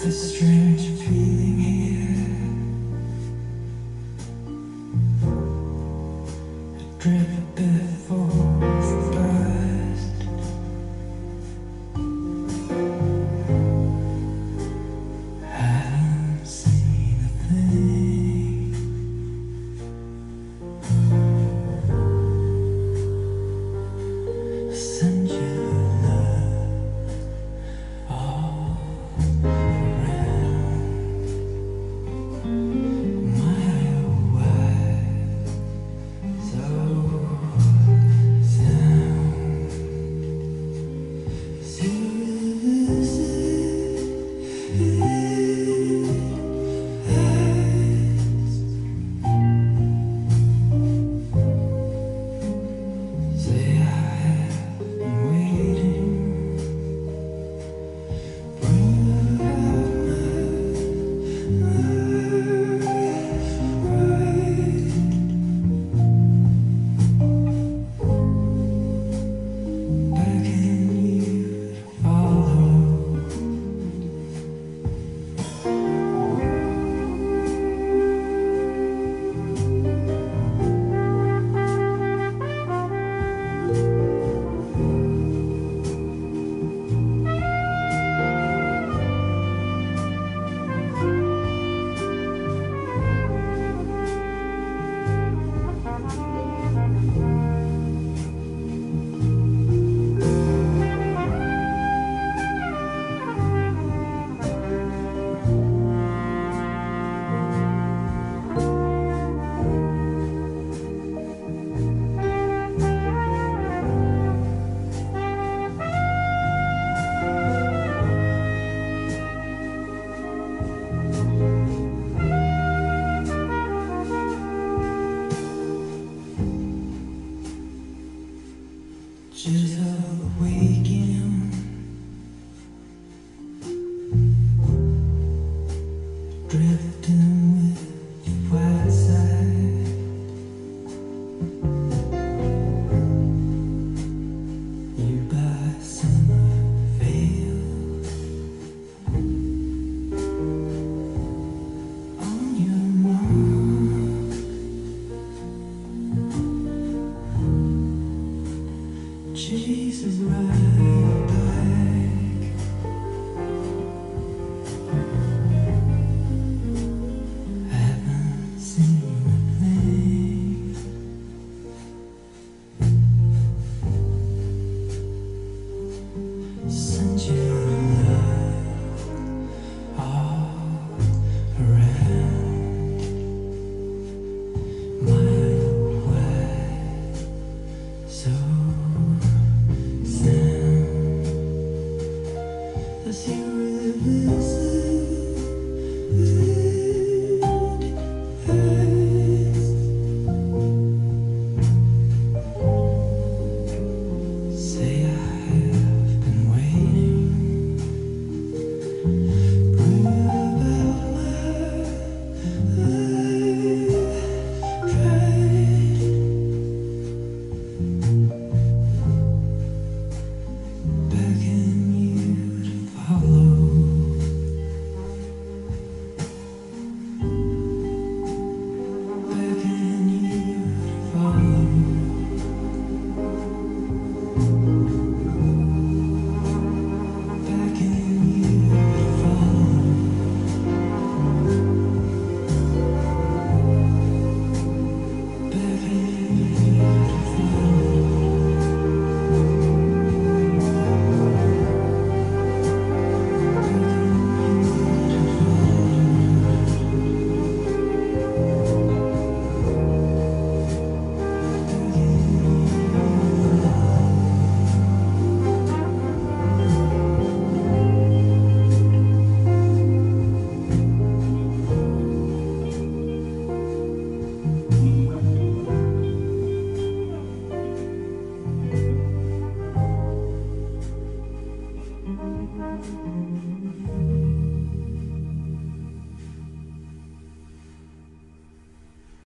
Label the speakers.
Speaker 1: this strange feeling here. A drip before the burst. Haven't seen a thing. Send you love all around my way, so sound. Say I have been waiting. Bring begging you to follow. Just awakening, drifting with the white side. You by summer veil on your mark. Chase is right back. Haven't seen a thing. Send you love all around my way, so sound. As you release